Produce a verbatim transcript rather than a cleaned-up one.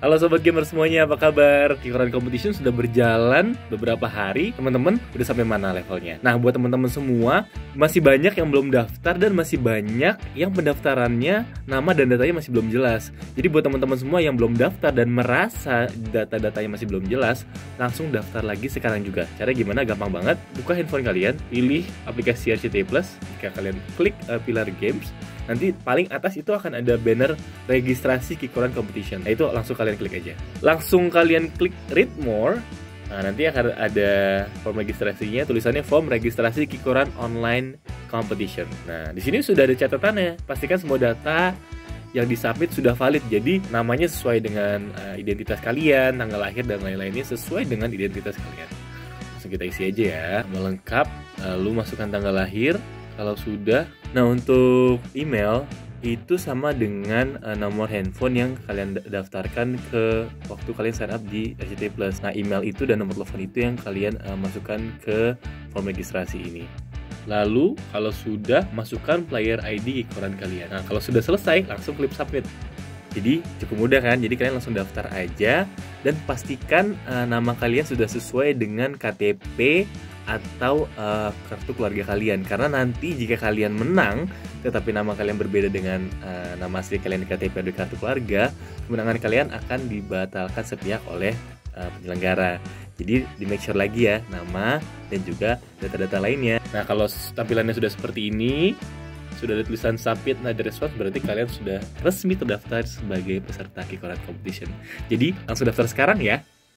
Halo Sobat Gamer semuanya, apa kabar? Kikoran Competition sudah berjalan beberapa hari. Teman-teman, udah sampai mana levelnya? Nah, buat teman-teman semua, masih banyak yang belum daftar dan masih banyak yang pendaftarannya, nama dan datanya masih belum jelas. Jadi buat teman-teman semua yang belum daftar dan merasa data-datanya masih belum jelas, langsung daftar lagi sekarang juga. Caranya gimana? Gampang banget. Buka handphone kalian, pilih aplikasi R C T I Plus. Jika kalian klik uh, pilar games, nanti paling atas itu akan ada banner registrasi Kikoran Competition. Nah, itu langsung kalian klik aja. Langsung kalian klik read more. Nah, nanti akan ada form registrasinya, tulisannya form registrasi Kikoran Online Competition. Nah, di sini sudah ada catatannya. Pastikan semua data yang disubmit sudah valid. Jadi namanya sesuai dengan uh, identitas kalian, tanggal lahir dan lain-lainnya sesuai dengan identitas kalian. Langsung kita isi aja ya. Melengkap, lalu masukkan tanggal lahir. Kalau sudah, nah untuk email itu sama dengan uh, nomor handphone yang kalian daftarkan ke waktu kalian sign up di R C T I Plus. Nah, email itu dan nomor telepon itu yang kalian uh, masukkan ke form registrasi ini. Lalu kalau sudah, masukkan player I D Kikoran kalian. Nah, kalau sudah selesai, langsung klik submit. Jadi cukup mudah kan? Jadi kalian langsung daftar aja dan pastikan uh, nama kalian sudah sesuai dengan K T P atau uh, kartu keluarga kalian, karena nanti jika kalian menang tetapi nama kalian berbeda dengan uh, nama asli kalian di K T P atau di kartu keluarga, kemenangan kalian akan dibatalkan sepihak oleh uh, penyelenggara. Jadi di make sure lagi ya nama dan juga data-data lainnya. Nah, kalau tampilannya sudah seperti ini, sudah ada tulisan submit and ada response, berarti kalian sudah resmi terdaftar sebagai peserta Kikoran Competition. Jadi langsung daftar sekarang ya.